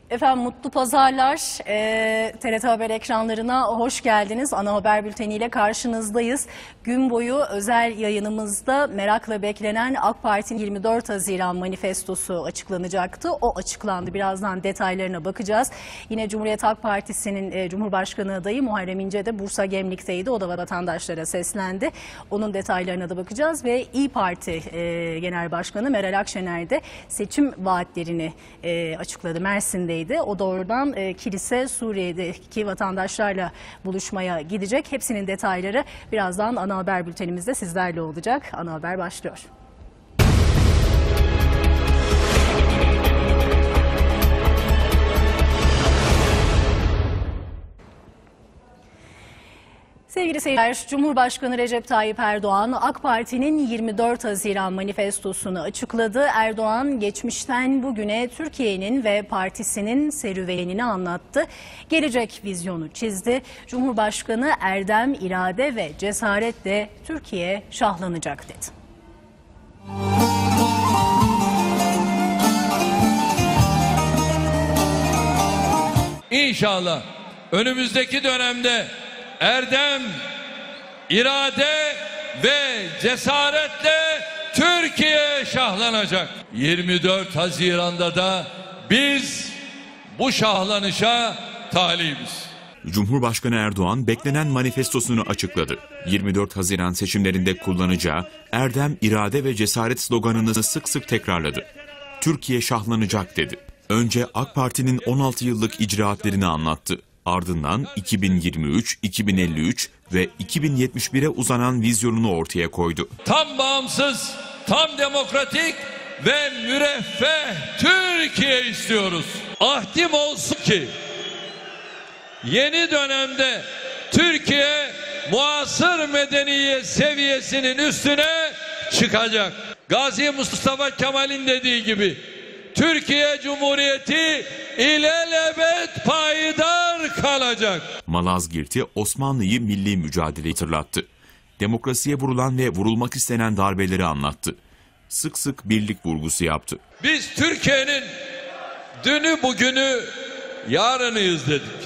Efendim mutlu pazarlar. TRT Haber ekranlarına hoş geldiniz. Ana haber bülteniyle karşınızdayız. Gün boyu özel yayınımızda merakla beklenen AK Parti'nin 24 Haziran manifestosu açıklanacaktı. O açıklandı. Birazdan detaylarına bakacağız. Yine Cumhuriyet Halk Partisi'nin Cumhurbaşkanı adayı Muharrem İnce de Bursa Gemlik'teydi. O da vatandaşlara seslendi. Onun detaylarına da bakacağız ve İYİ Parti Genel Başkanı Meral Akşener de seçim vaatlerini açıkladı. Mersin'de. O da oradan kilise Suriye'deki vatandaşlarla buluşmaya gidecek. Hepsinin detayları birazdan ana haber bültenimizde sizlerle olacak. Ana haber başlıyor. Sevgili seyirciler, Cumhurbaşkanı Recep Tayyip Erdoğan, AK Parti'nin 24 Haziran manifestosunu açıkladı. Erdoğan, geçmişten bugüne Türkiye'nin ve partisinin serüvenini anlattı. Gelecek vizyonu çizdi. Cumhurbaşkanı erdem, irade ve cesaretle Türkiye şahlanacak dedi. İnşallah önümüzdeki dönemde erdem, irade ve cesaretle Türkiye şahlanacak. 24 Haziran'da da biz bu şahlanışa talibiz. Cumhurbaşkanı Erdoğan beklenen manifestosunu açıkladı. 24 Haziran seçimlerinde kullanacağı erdem, irade ve cesaret sloganını sık sık tekrarladı. Türkiye şahlanacak dedi. Önce AK Parti'nin 16 yıllık icraatlerini anlattı. Ardından 2023, 2053 ve 2071'e uzanan vizyonunu ortaya koydu. Tam bağımsız, tam demokratik ve müreffeh Türkiye istiyoruz. Ahdim olsun ki yeni dönemde Türkiye muasır medeniyet seviyesinin üstüne çıkacak. Gazi Mustafa Kemal'in dediği gibi Türkiye Cumhuriyeti ilelebet payidar kalacak. Malazgirt'i Osmanlı'yı milli mücadeleyi hatırlattı. Demokrasiye vurulan ve vurulmak istenen darbeleri anlattı. Sık sık birlik vurgusu yaptı. Biz Türkiye'nin dünü bugünü yarınıyız dedik.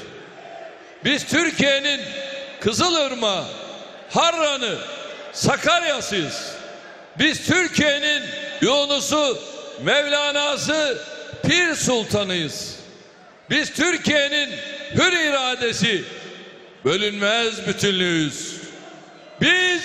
Biz Türkiye'nin Kızılırmağı, Harran'ı, Sakarya'sıyız. Biz Türkiye'nin Yunus'u, Mevlana'sı, Pir Sultanıyız. Biz Türkiye'nin hür iradesi, bölünmez bütünlüğüyüz. Biz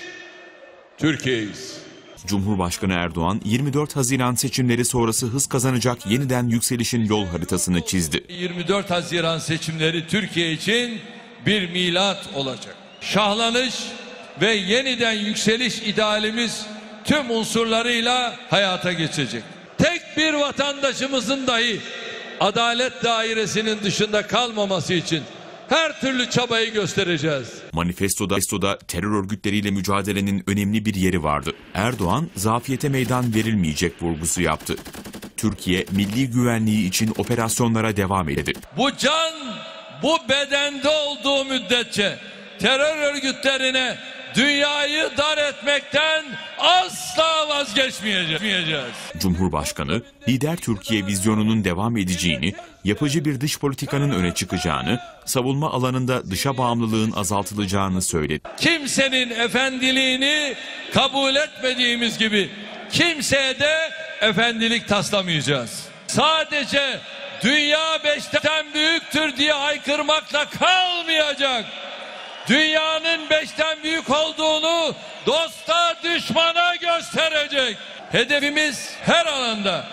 Türkiye'yiz. Cumhurbaşkanı Erdoğan 24 Haziran seçimleri sonrası hız kazanacak yeniden yükselişin yol haritasını çizdi. 24 Haziran seçimleri Türkiye için bir milat olacak. Şahlanış ve yeniden yükseliş idealimiz tüm unsurlarıyla hayata geçecek. Tek bir vatandaşımızın dahi adalet dairesinin dışında kalmaması için her türlü çabayı göstereceğiz. Manifestoda terör örgütleriyle mücadelenin önemli bir yeri vardı. Erdoğan, zafiyete meydan verilmeyecek vurgusu yaptı. Türkiye, milli güvenliği için operasyonlara devam edildi. Bu can, bu bedende olduğu müddetçe terör örgütlerine dünyayı dar etmekten asla vazgeçmeyeceğiz. Cumhurbaşkanı, lider Türkiye vizyonunun devam edeceğini, yapıcı bir dış politikanın öne çıkacağını, savunma alanında dışa bağımlılığın azaltılacağını söyledi. Kimsenin efendiliğini kabul etmediğimiz gibi kimseye de efendilik taslamayacağız. Sadece dünya 5'ten büyüktür diye haykırmakla kalmayacak. Dünyanın 5'ten büyük olduğunu dosta düşmana gösterecek. Hedefimiz her alanda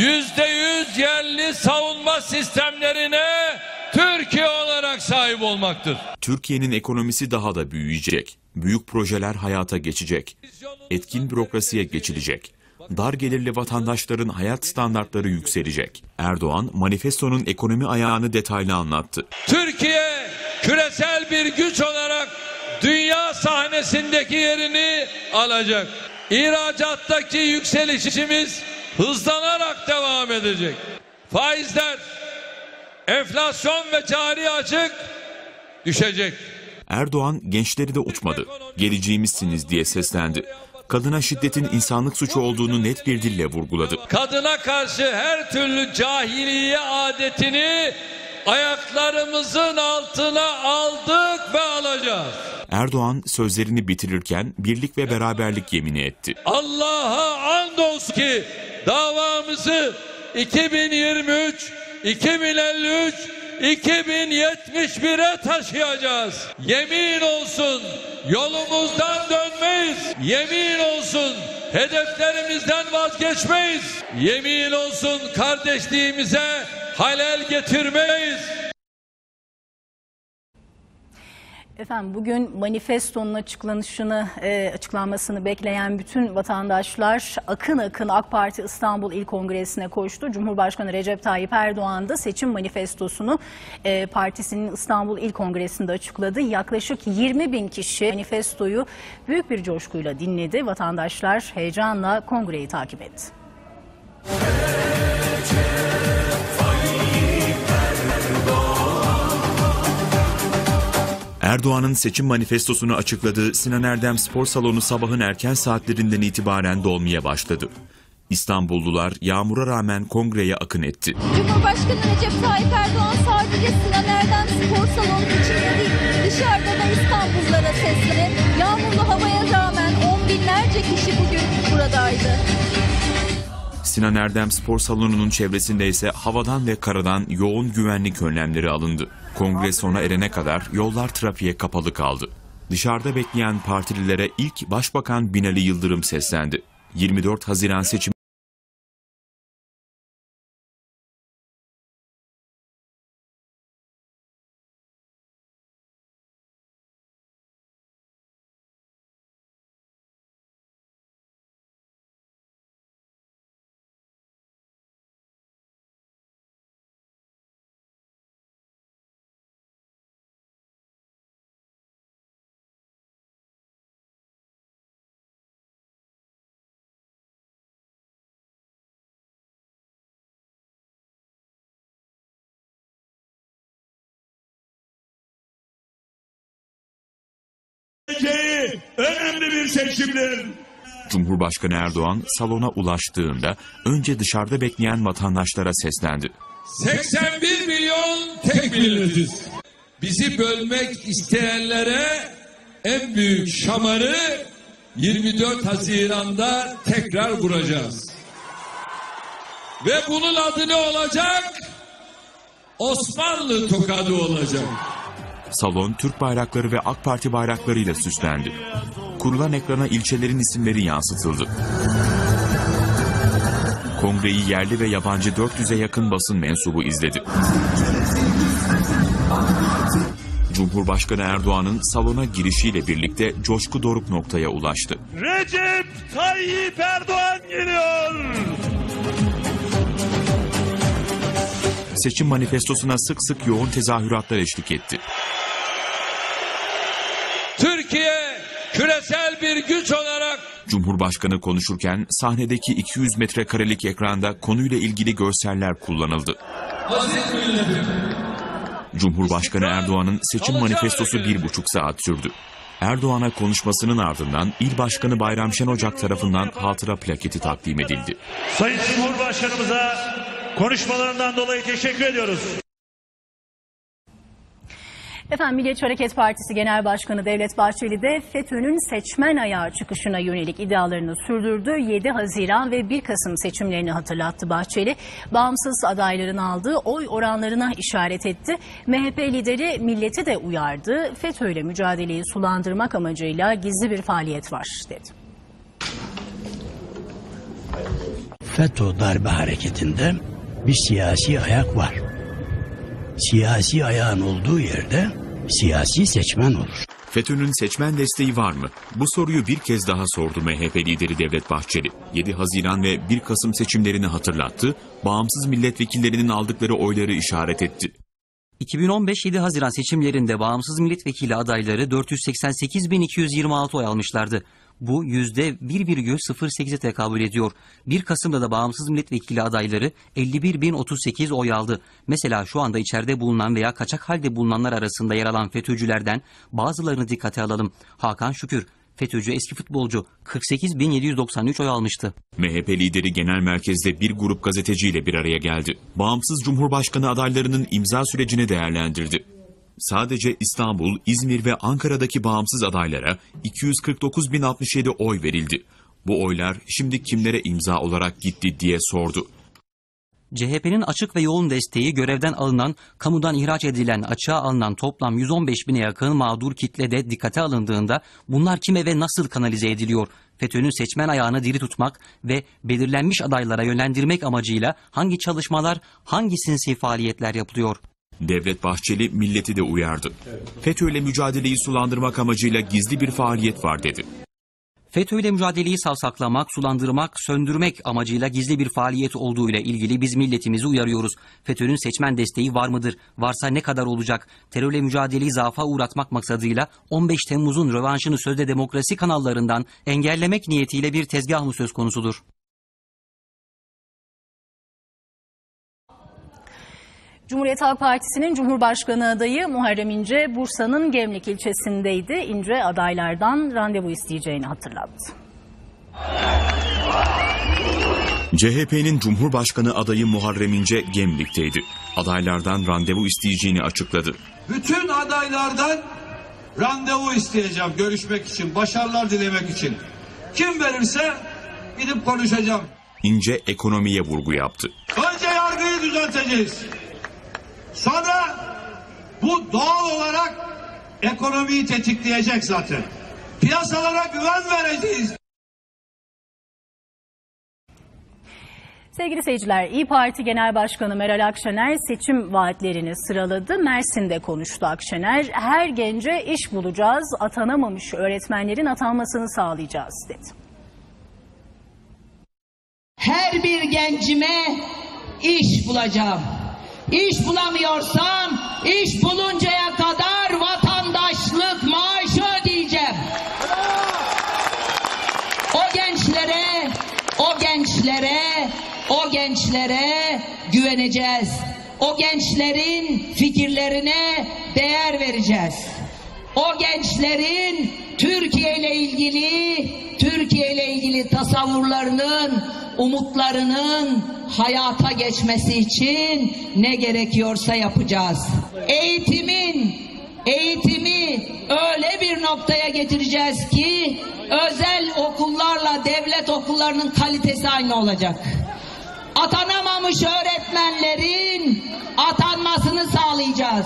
%100 yerli savunma sistemlerine Türkiye olarak sahip olmaktır. Türkiye'nin ekonomisi daha da büyüyecek. Büyük projeler hayata geçecek. Etkin bürokrasiye geçilecek. Dar gelirli vatandaşların hayat standartları yükselecek. Erdoğan, manifestonun ekonomi ayağını detaylı anlattı. Türkiye küresel bir güç olarak dünya sahnesindeki yerini alacak. İhracattaki yükselişimiz hızlanarak devam edecek. Faizler, enflasyon ve cari açık düşecek. Erdoğan gençleri de uçmadı. Geleceğimizsiniz diye seslendi. kadına şiddetin insanlık suçu olduğunu net bir dille vurguladı. Kadına karşı her türlü cahiliye adetini ayaklarımızın altına aldık ve alacağız. Erdoğan sözlerini bitirirken birlik ve beraberlik yemini etti. Allah'a andolsun ki davamızı 2023, 2053, 2071'e taşıyacağız. Yemin olsun yolumuzdan dönmeyiz. Yemin olsun hedeflerimizden vazgeçmeyiz. Yemin olsun kardeşliğimize halel getirmeyiz. Efendim bugün manifestonun açıklanmasını bekleyen bütün vatandaşlar akın akın AK Parti İstanbul İl Kongresi'ne koştu. Cumhurbaşkanı Recep Tayyip Erdoğan da seçim manifestosunu partisinin İstanbul İl Kongresi'nde açıkladı. Yaklaşık 20.000 kişi manifestoyu büyük bir coşkuyla dinledi. Vatandaşlar heyecanla kongreyi takip etti. Erdoğan'ın seçim manifestosunu açıkladığı Sinan Erdem Spor Salonu sabahın erken saatlerinden itibaren dolmaya başladı. İstanbullular yağmura rağmen kongreye akın etti. Cumhurbaşkanı Recep Tayyip Erdoğan sadece Sinan Erdem Spor Salonu içinde değil, dışarıda da İstanbullulara seslendi. Yağmurlu havaya rağmen on binlerce kişi bugün buradaydı. Sinan Erdem Spor Salonu'nun çevresinde ise havadan ve karadan yoğun güvenlik önlemleri alındı. Kongre sona erene kadar yollar trafiğe kapalı kaldı. Dışarıda bekleyen partililere ilk Başbakan Binali Yıldırım seslendi. 24 Haziran seçim önemli bir seçimdir. Cumhurbaşkanı Erdoğan salona ulaştığında önce dışarıda bekleyen vatandaşlara seslendi. 81 milyon tek milletiz. Bizi bölmek isteyenlere en büyük şamarı 24 Haziran'da tekrar vuracağız. Ve bunun adı ne olacak? Osmanlı tokadı olacak. Salon Türk bayrakları ve AK Parti bayraklarıyla süslendi. Kurulan ekrana ilçelerin isimleri yansıtıldı. Kongreyi yerli ve yabancı 400'e yakın basın mensubu izledi. Cumhurbaşkanı Erdoğan'ın salona girişiyle birlikte coşku doruk noktaya ulaştı. Recep Tayyip Erdoğan geliyor. Seçim manifestosuna sık sık yoğun tezahüratlar eşlik etti. Türkiye küresel bir güç olarak Cumhurbaşkanı konuşurken sahnedeki 200 metrekarelik ekranda konuyla ilgili görseller kullanıldı. Cumhurbaşkanı Erdoğan'ın seçim manifestosu 1,5 saat sürdü. Erdoğan'a konuşmasının ardından İl Başkanı Bayram Şenocak tarafından hatıra plaketi takdim edildi. Sayın Cumhurbaşkanımıza konuşmalarından dolayı teşekkür ediyoruz. Efendim Milliyetçi Hareket Partisi Genel Başkanı Devlet Bahçeli de FETÖ'nün seçmen ayağı çıkışına yönelik iddialarını sürdürdü. 7 Haziran ve 1 Kasım seçimlerini hatırlattı Bahçeli. Bağımsız adayların aldığı oy oranlarına işaret etti. MHP lideri milleti de uyardı. FETÖ ile mücadeleyi sulandırmak amacıyla gizli bir faaliyet var dedi. FETÖ darbe hareketinde bir siyasi ayak var. Siyasi ayağın olduğu yerde siyasi seçmen olur. FETÖ'nün seçmen desteği var mı? Bu soruyu bir kez daha sordu MHP lideri Devlet Bahçeli. 7 Haziran ve 1 Kasım seçimlerini hatırlattı, bağımsız milletvekillerinin aldıkları oyları işaret etti. 2015 7 Haziran seçimlerinde bağımsız milletvekili adayları 488.226 oy almışlardı. Bu %1,08'e tekabül ediyor. 1 Kasım'da da bağımsız milletvekili adayları 51.038 oy aldı. Mesela şu anda içeride bulunan veya kaçak halde bulunanlar arasında yer alan FETÖ'cülerden bazılarını dikkate alalım. Hakan Şükür, FETÖ'cü eski futbolcu 48.793 oy almıştı. MHP lideri genel merkezde bir grup gazeteciyle bir araya geldi. Bağımsız Cumhurbaşkanı adaylarının imza sürecini değerlendirdi. Sadece İstanbul, İzmir ve Ankara'daki bağımsız adaylara 249.067 oy verildi. Bu oylar şimdi kimlere imza olarak gitti diye sordu. CHP'nin açık ve yoğun desteği görevden alınan, kamudan ihraç edilen, açığa alınan toplam 115.000'e yakın mağdur kitle de dikkate alındığında bunlar kime ve nasıl kanalize ediliyor? FETÖ'nün seçmen ayağını diri tutmak ve belirlenmiş adaylara yönlendirmek amacıyla hangi çalışmalar, hangi sinsi faaliyetler yapılıyor? Devlet Bahçeli milleti de uyardı. FETÖ'yle mücadeleyi sulandırmak amacıyla gizli bir faaliyet var dedi. FETÖ'yle mücadeleyi savsaklamak, sulandırmak, söndürmek amacıyla gizli bir faaliyet olduğuyla ilgili biz milletimizi uyarıyoruz. FETÖ'nün seçmen desteği var mıdır? Varsa ne kadar olacak? Terörle mücadeleyi zaafa uğratmak maksadıyla 15 Temmuz'un rövanşını sözde demokrasi kanallarından engellemek niyetiyle bir tezgah mı söz konusudur? Cumhuriyet Halk Partisi'nin Cumhurbaşkanı adayı Muharrem İnce, Bursa'nın Gemlik ilçesindeydi. İnce adaylardan randevu isteyeceğini hatırlattı. CHP'nin Cumhurbaşkanı adayı Muharrem İnce Gemlik'teydi. Adaylardan randevu isteyeceğini açıkladı. Bütün adaylardan randevu isteyeceğim görüşmek için, başarılar dilemek için. Kim verirse gidip konuşacağım. İnce ekonomiye vurgu yaptı. Önce yargıyı düzelteceğiz. Sonra bu doğal olarak ekonomiyi tetikleyecek zaten. Piyasalara güven vereceğiz. Sevgili seyirciler, İYİ Parti Genel Başkanı Meral Akşener seçim vaatlerini sıraladı. Mersin'de konuştu Akşener. Her gence iş bulacağız, atanamamış öğretmenlerin atanmasını sağlayacağız dedi. Her bir gencime iş bulacağım. İş bulamıyorsam iş buluncaya kadar vatandaşlık maaşı ödeyeceğim. O gençlere güveneceğiz. O gençlerin fikirlerine değer vereceğiz. O gençlerin Türkiye ile ilgili tasavvurlarının, umutlarının hayata geçmesi için ne gerekiyorsa yapacağız. Eğitimi öyle bir noktaya getireceğiz ki özel okullarla devlet okullarının kalitesi aynı olacak. Atanamamış öğretmenlerin atanmasını sağlayacağız.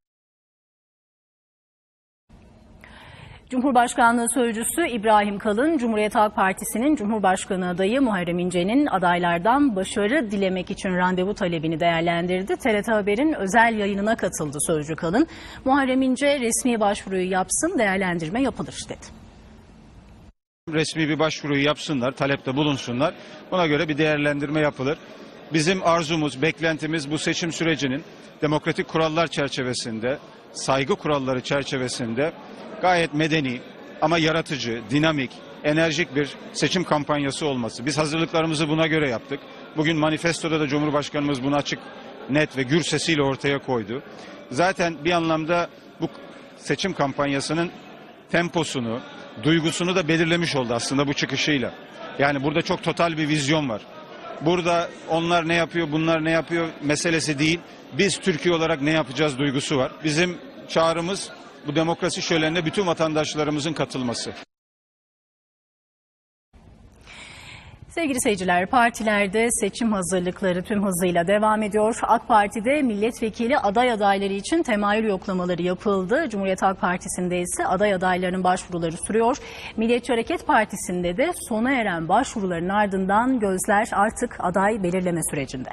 Cumhurbaşkanlığı Sözcüsü İbrahim Kalın, Cumhuriyet Halk Partisi'nin Cumhurbaşkanı adayı Muharrem İnce'nin adaylardan başarı dilemek için randevu talebini değerlendirdi. TRT Haber'in özel yayınına katıldı Sözcü Kalın. Muharrem İnce resmi başvuruyu yapsın, değerlendirme yapılır dedi. Resmi bir başvuruyu yapsınlar, talepte bulunsunlar. Buna göre bir değerlendirme yapılır. Bizim arzumuz, beklentimiz bu seçim sürecinin demokratik kurallar çerçevesinde, saygı kuralları çerçevesinde gayet medeni ama yaratıcı, dinamik, enerjik bir seçim kampanyası olması. Biz hazırlıklarımızı buna göre yaptık. Bugün manifestoda da Cumhurbaşkanımız bunu açık, net ve gür sesiyle ortaya koydu. Zaten bir anlamda bu seçim kampanyasının temposunu, duygusunu da belirlemiş oldu aslında bu çıkışıyla. Yani burada çok total bir vizyon var. Burada onlar ne yapıyor, bunlar ne yapıyor meselesi değil. Biz Türkiye olarak ne yapacağız duygusu var. Bizim çağrımız bu demokrasi şölenine bütün vatandaşlarımızın katılması. Sevgili seyirciler, partilerde seçim hazırlıkları tüm hızıyla devam ediyor. AK Parti'de milletvekili aday adayları için temayül yoklamaları yapıldı. Cumhuriyet Halk Partisi'nde ise aday adaylarının başvuruları sürüyor. Milliyetçi Hareket Partisi'nde de sona eren başvuruların ardından gözler artık aday belirleme sürecinde.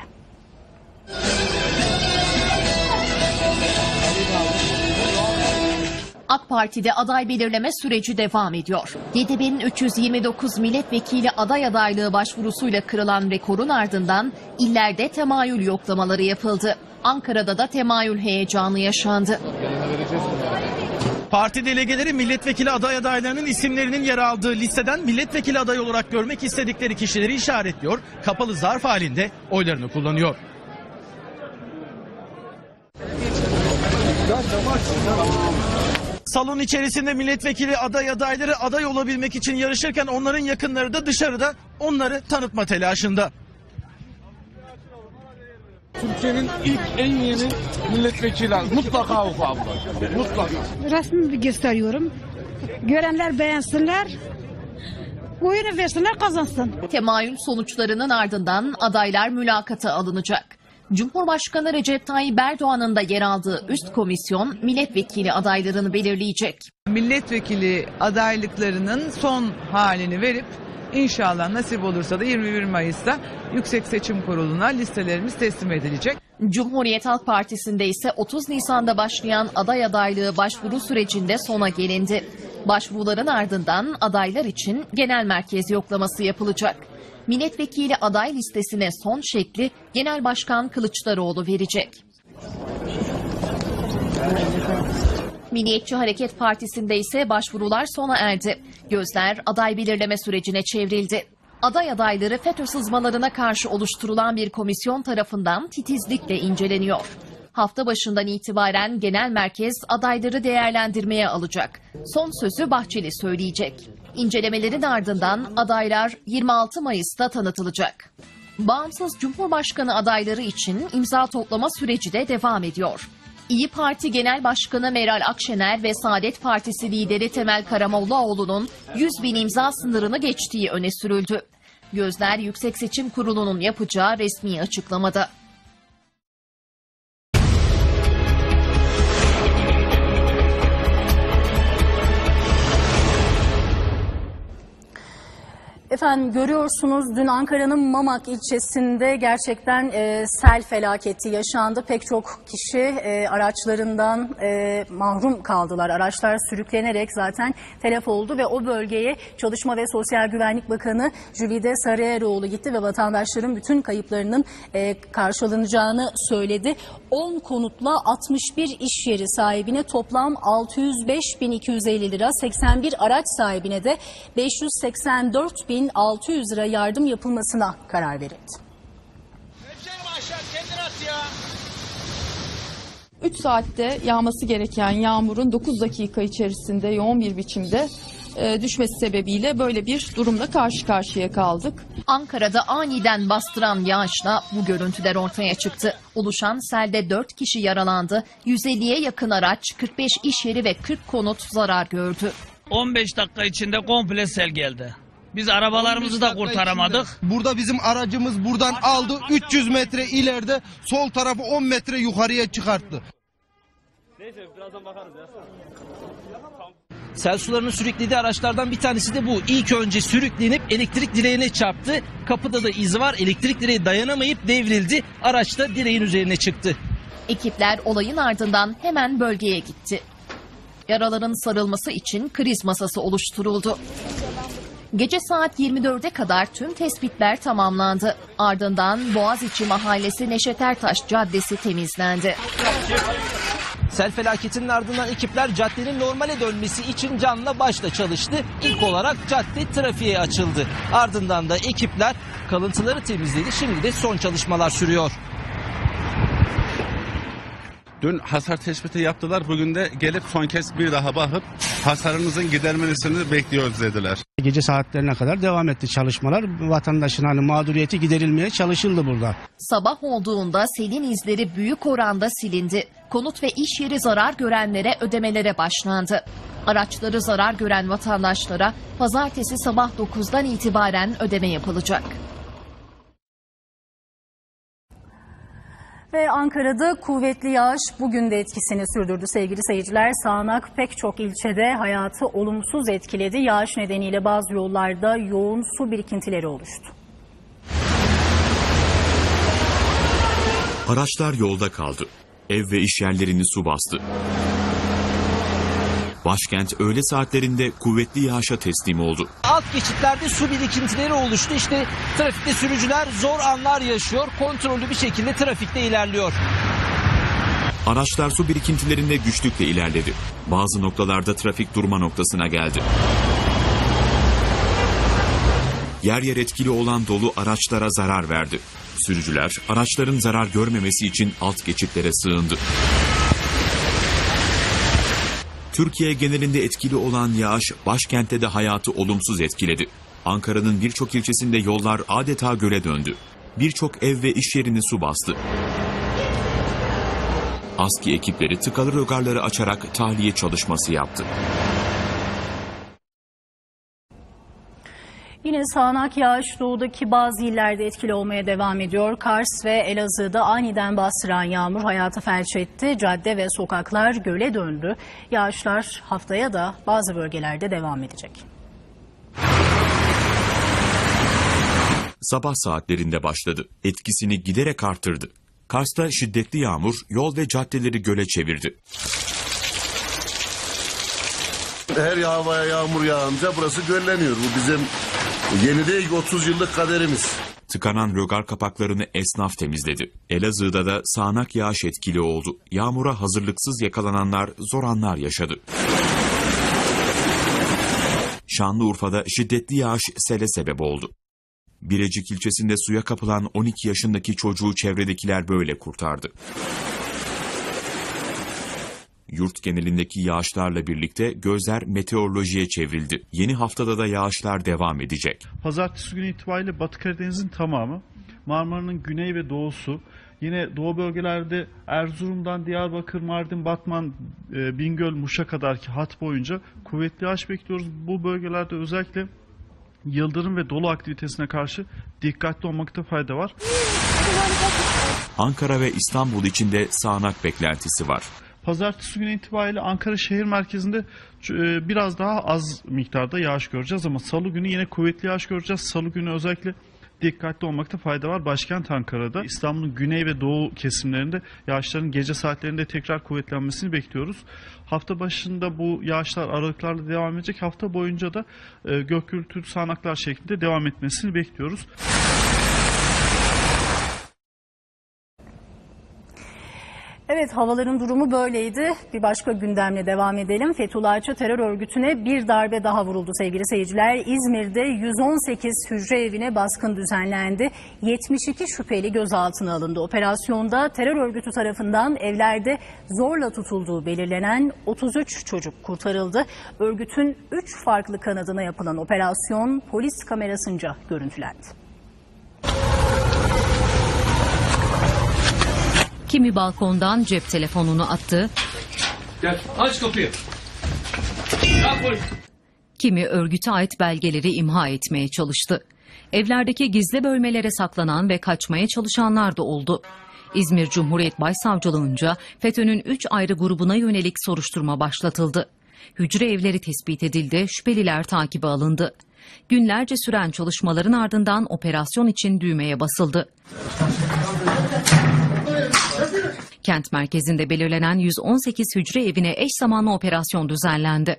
AK Parti'de aday belirleme süreci devam ediyor. YDP'nin 329 milletvekili aday adaylığı başvurusuyla kırılan rekorun ardından illerde temayül yoklamaları yapıldı. Ankara'da da temayül heyecanı yaşandı. Parti delegeleri milletvekili aday adaylarının isimlerinin yer aldığı listeden milletvekili adayı olarak görmek istedikleri kişileri işaretliyor, kapalı zarf halinde oylarını kullanıyor. Salon içerisinde milletvekili adayları aday olabilmek için yarışırken onların yakınları da dışarıda onları tanıtma telaşında. Türkiye'nin ilk en yeni milletvekili mutlaka oku abla. Mutlaka. Resmimi gösteriyorum. Görenler beğensinler. Oyunu versinler, kazansın. Temayül sonuçlarının ardından adaylar mülakata alınacak. Cumhurbaşkanı Recep Tayyip Erdoğan'ın da yer aldığı üst komisyon milletvekili adaylarını belirleyecek. Milletvekili adaylıklarının son halini verip İnşallah nasip olursa da 21 Mayıs'ta Yüksek Seçim Kurulu'na listelerimiz teslim edilecek. Cumhuriyet Halk Partisi'nde ise 30 Nisan'da başlayan aday adaylığı başvuru sürecinde sona gelindi. Başvuruların ardından adaylar için genel merkez yoklaması yapılacak. Milletvekili aday listesine son şekli Genel Başkan Kılıçdaroğlu verecek. Milliyetçi Hareket Partisi'nde ise başvurular sona erdi. Gözler aday belirleme sürecine çevrildi. Aday adayları FETÖ sızmalarına karşı oluşturulan bir komisyon tarafından titizlikle inceleniyor. Hafta başından itibaren genel merkez adayları değerlendirmeye alacak. Son sözü Bahçeli söyleyecek. İncelemelerin ardından adaylar 26 Mayıs'ta tanıtılacak. Bağımsız Cumhurbaşkanı adayları için imza toplama süreci de devam ediyor. İYİ Parti Genel Başkanı Meral Akşener ve Saadet Partisi lideri Temel Karamollaoğlu'nun 100.000 imza sınırını geçtiği öne sürüldü. Gözler Yüksek Seçim Kurulu'nun yapacağı resmi açıklamada. Efendim görüyorsunuz dün Ankara'nın Mamak ilçesinde gerçekten sel felaketi yaşandı. Pek çok kişi araçlarından mahrum kaldılar. Araçlar sürüklenerek zaten telef oldu ve o bölgeye Çalışma ve Sosyal Güvenlik Bakanı Jülide Sarıeroğlu gitti ve vatandaşların bütün kayıplarının karşılanacağını söyledi. 10 konutla 61 iş yeri sahibine toplam 605.250 lira, 81 araç sahibine de 584.600 lira yardım yapılmasına karar verildi. 3 saatte yağması gereken yağmurun 9 dakika içerisinde yoğun bir biçimde düşmesi sebebiyle böyle bir durumla karşı karşıya kaldık. Ankara'da aniden bastıran yağışla bu görüntüler ortaya çıktı. Oluşan selde 4 kişi yaralandı, 150'ye yakın araç, 45 iş yeri ve 40 konut zarar gördü. 15 dakika içinde komple sel geldi. Biz arabalarımızı da kurtaramadık. Burada bizim aracımız buradan aldı, 300 metre ileride sol tarafı 10 metre yukarıya çıkarttı. Neyse birazdan bakarız ya. Sel sularının sürüklediği araçlardan bir tanesi de bu. İlk önce sürüklenip elektrik direğine çarptı. Kapıda da iz var. Elektrik direği dayanamayıp devrildi. Araç da direğin üzerine çıktı. Ekipler olayın ardından hemen bölgeye gitti. Yaraların sarılması için kriz masası oluşturuldu. Gece saat 24'e kadar tüm tespitler tamamlandı. Ardından Boğaziçi Mahallesi Neşet Ertaş Caddesi temizlendi. Sel felaketinin ardından ekipler caddenin normale dönmesi için canla başla çalıştı. İlk olarak cadde trafiğe açıldı. Ardından da ekipler kalıntıları temizledi. Şimdi de son çalışmalar sürüyor. Dün hasar tespiti yaptılar. Bugün de gelip son kez bir daha bakıp hasarınızın gidermesini bekliyoruz dediler. Gece saatlerine kadar devam etti çalışmalar. Vatandaşın mağduriyeti giderilmeye çalışıldı burada. Sabah olduğunda selin izleri büyük oranda silindi. Konut ve iş yeri zarar görenlere ödemelere başlandı. Araçları zarar gören vatandaşlara pazartesi sabah 9'dan itibaren ödeme yapılacak. Ve Ankara'da kuvvetli yağış bugün de etkisini sürdürdü sevgili seyirciler. Sağanak pek çok ilçede hayatı olumsuz etkiledi. Yağış nedeniyle bazı yollarda yoğun su birikintileri oluştu. Araçlar yolda kaldı. Ev ve iş yerlerini su bastı. Başkent öğle saatlerinde kuvvetli yağışa teslim oldu. Alt geçitlerde su birikintileri oluştu. İşte trafikte sürücüler zor anlar yaşıyor. Kontrollü bir şekilde trafikte ilerliyor. Araçlar su birikintilerinde güçlükle ilerledi. Bazı noktalarda trafik durma noktasına geldi. Yer yer etkili olan dolu araçlara zarar verdi. Sürücüler araçların zarar görmemesi için alt geçitlere sığındı. Türkiye genelinde etkili olan yağış başkentte de hayatı olumsuz etkiledi. Ankara'nın birçok ilçesinde yollar adeta göle döndü. Birçok ev ve iş yerini su bastı. ASKİ ekipleri tıkalı rögarları açarak tahliye çalışması yaptı. Yine sağanak yağış doğudaki bazı illerde etkili olmaya devam ediyor. Kars ve Elazığ'da aniden bastıran yağmur hayatı felç etti. Cadde ve sokaklar göle döndü. Yağışlar haftaya da bazı bölgelerde devam edecek. Sabah saatlerinde başladı. Etkisini giderek arttırdı. Kars'ta şiddetli yağmur yol ve caddeleri göle çevirdi. Her havaya yağmur yağınca burası gölleniyor. Bu bizim yeni değil, 30 yıllık kaderimiz. Tıkanan rögar kapaklarını esnaf temizledi. Elazığ'da da sağanak yağış etkili oldu. Yağmura hazırlıksız yakalananlar zor anlar yaşadı. Şanlıurfa'da şiddetli yağış sele sebep oldu. Birecik ilçesinde suya kapılan 12 yaşındaki çocuğu çevredekiler böyle kurtardı. Yurt genelindeki yağışlarla birlikte gözler meteorolojiye çevrildi. Yeni haftada da yağışlar devam edecek. Pazartesi günü itibariyle Batı Karadeniz'in tamamı, Marmara'nın güney ve doğusu, yine doğu bölgelerde Erzurum'dan Diyarbakır, Mardin, Batman, Bingöl, Muş'a kadarki hat boyunca kuvvetli yağış bekliyoruz. Bu bölgelerde özellikle yıldırım ve dolu aktivitesine karşı dikkatli olmakta fayda var. Ankara ve İstanbul için de sağanak beklentisi var. Pazartesi günü itibariyle Ankara şehir merkezinde biraz daha az miktarda yağış göreceğiz ama salı günü yine kuvvetli yağış göreceğiz. Salı günü özellikle dikkatli olmakta fayda var. Başkent Ankara'da, İstanbul'un güney ve doğu kesimlerinde yağışların gece saatlerinde tekrar kuvvetlenmesini bekliyoruz. Hafta başında bu yağışlar aralıklarla devam edecek. Hafta boyunca da gök gürültülü sağanaklar şeklinde devam etmesini bekliyoruz. Evet, havaların durumu böyleydi. Bir başka gündemle devam edelim. Fethullahçı terör örgütüne bir darbe daha vuruldu sevgili seyirciler. İzmir'de 118 hücre evine baskın düzenlendi. 72 şüpheli gözaltına alındı. Operasyonda terör örgütü tarafından evlerde zorla tutulduğu belirlenen 33 çocuk kurtarıldı. Örgütün 3 farklı kanadına yapılan operasyon polis kamerasınca görüntülendi. Kimi balkondan cep telefonunu attı. Gel, aç kapıyı. Kimi örgüte ait belgeleri imha etmeye çalıştı. Evlerdeki gizli bölmelere saklanan ve kaçmaya çalışanlar da oldu. İzmir Cumhuriyet Başsavcılığınca FETÖ'nün 3 ayrı grubuna yönelik soruşturma başlatıldı. Hücre evleri tespit edildi, şüpheliler takibe alındı. Günlerce süren çalışmaların ardından operasyon için düğmeye basıldı. Kent merkezinde belirlenen 118 hücre evine eş zamanlı operasyon düzenlendi.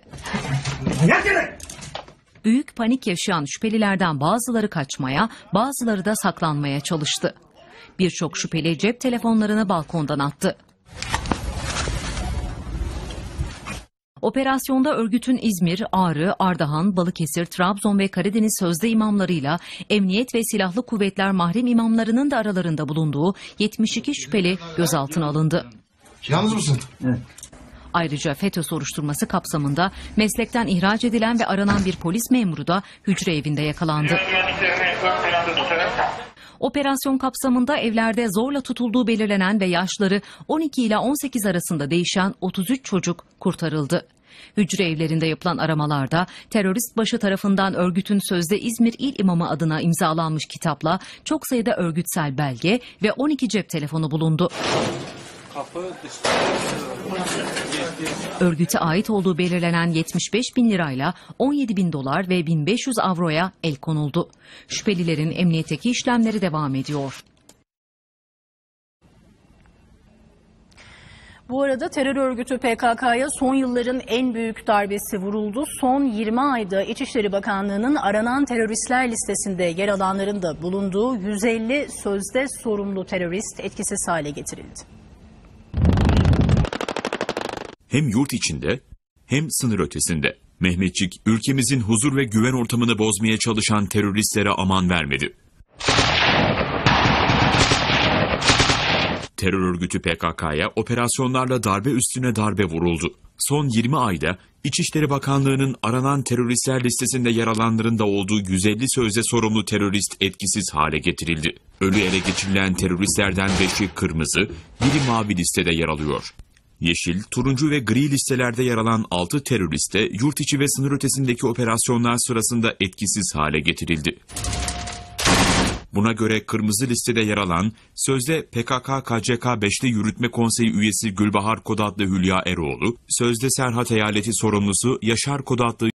Büyük panik yaşayan şüphelilerden bazıları kaçmaya, bazıları da saklanmaya çalıştı. Birçok şüpheli cep telefonlarını balkondan attı. Operasyonda örgütün İzmir, Ağrı, Ardahan, Balıkesir, Trabzon ve Karadeniz sözde imamlarıyla emniyet ve silahlı kuvvetler mahrem imamlarının da aralarında bulunduğu 72 şüpheli gözaltına alındı. Yalnız mısın? Evet. Ayrıca FETÖ soruşturması kapsamında meslekten ihraç edilen ve aranan bir polis memuru da hücre evinde yakalandı. Operasyon kapsamında evlerde zorla tutulduğu belirlenen ve yaşları 12 ile 18 arasında değişen 33 çocuk kurtarıldı. Hücre evlerinde yapılan aramalarda terörist başı tarafından örgütün sözde İzmir İl İmamı adına imzalanmış kitapla çok sayıda örgütsel belge ve 12 cep telefonu bulundu. Örgüte ait olduğu belirlenen 75 bin lirayla 17 bin dolar ve 1500 avroya el konuldu. Şüphelilerin emniyetteki işlemleri devam ediyor. Bu arada terör örgütü PKK'ya son yılların en büyük darbesi vuruldu. Son 20 ayda İçişleri Bakanlığı'nın aranan teröristler listesinde yer alanların da bulunduğu 150 sözde sorumlu terörist etkisiz hale getirildi. Hem yurt içinde hem sınır ötesinde Mehmetçik ülkemizin huzur ve güven ortamını bozmaya çalışan teröristlere aman vermedi. Terör örgütü PKK'ya operasyonlarla darbe üstüne darbe vuruldu. son 20 ayda İçişleri Bakanlığı'nın aranan teröristler listesinde yer alanların da olduğu 150 sözde sorumlu terörist etkisiz hale getirildi. Ölü ele geçirilen teröristlerden 5'i kırmızı, biri mavi listede yer alıyor. Yeşil, turuncu ve gri listelerde yer alan 6 terörist de yurt içi ve sınır ötesindeki operasyonlar sırasında etkisiz hale getirildi. Buna göre kırmızı listede yer alan sözde PKK-KCK 5'li Yürütme Konseyi üyesi Gülbahar Kodatlı Hülya Eroğlu, sözde Serhat Eyaleti sorumlusu Yaşar Kodatlı